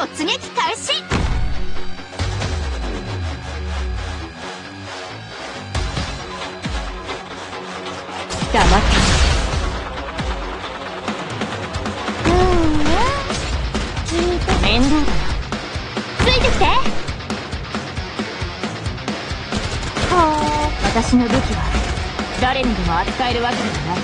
突撃開始。黙って聞いて面倒だな。ついてきて。私の武器は誰にでも扱えるわけではない。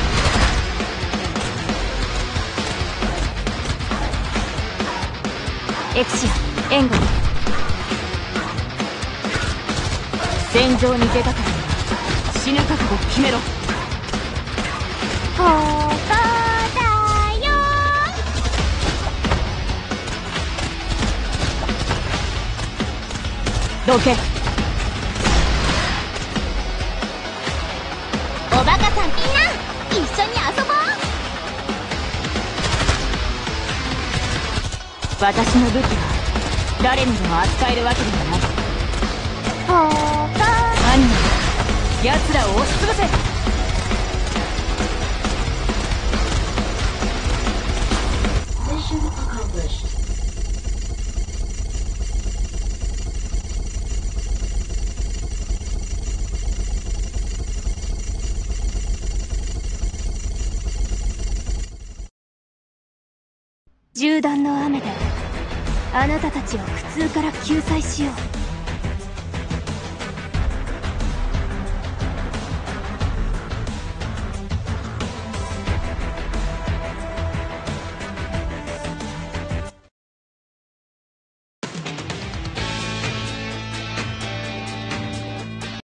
エクシア、援護に。戦場に出たからには死ぬ覚悟を決めろ。ここだよ。どけ。おバカさん、みんな一緒に遊ぼう。私の武器は誰にでも扱えるわけではない。アニメ、奴らを押しつぶせ。銃弾の雨であなたたちを苦痛から救済しよう。